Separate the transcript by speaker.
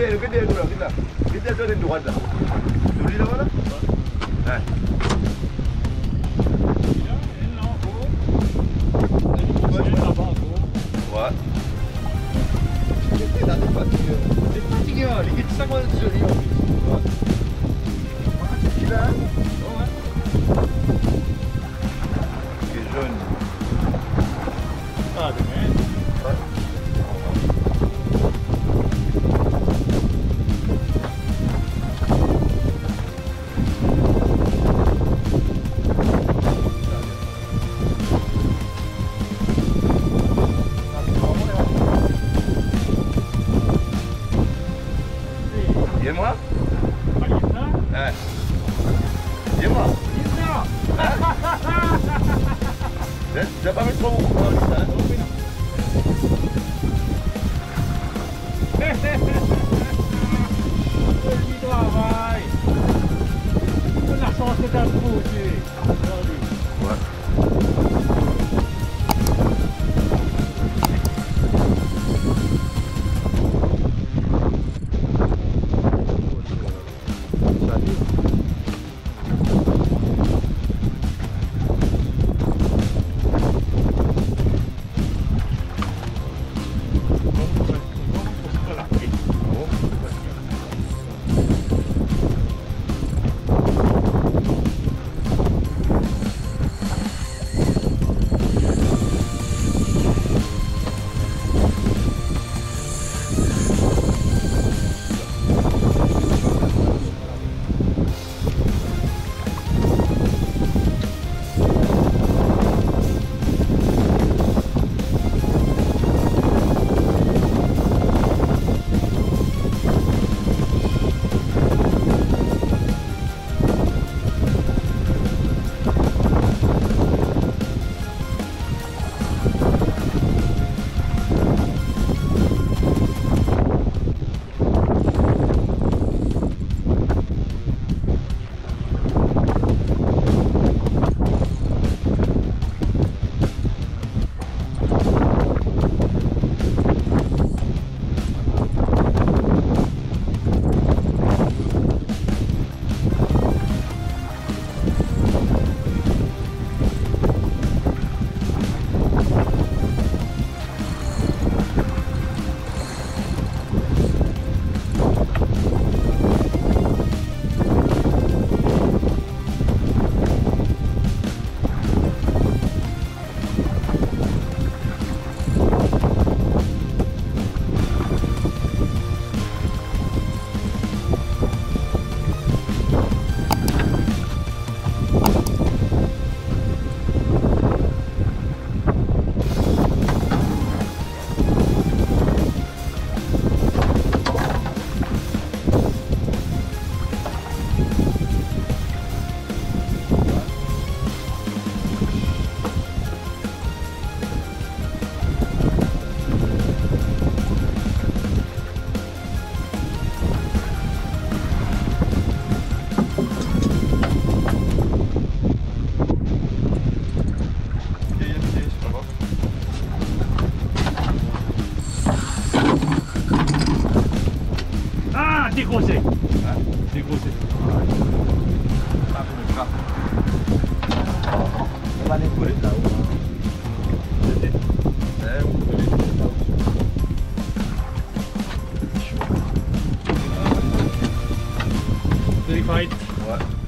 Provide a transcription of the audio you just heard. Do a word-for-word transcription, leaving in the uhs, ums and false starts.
Speaker 1: gede, le gede tu lah kita. Kita tu ada dua dah. Suri dah mana? Eh. What? Kita dah dapat dia. Dia tinggal, dia sama suri. What? Gila. Oh. Qui est jaune.
Speaker 2: Ah, de même.
Speaker 1: Ouais. Et moi? Eh. Et moi? J'ai pas mis trop beaucoup pour ça.
Speaker 2: Vai! La sorte da Fuji!
Speaker 1: Ouais.
Speaker 2: Dégrossé. Hein? Dégrossé.
Speaker 1: Pas pour le cas. On va les couler là-haut.
Speaker 2: Verified.
Speaker 1: Ouais.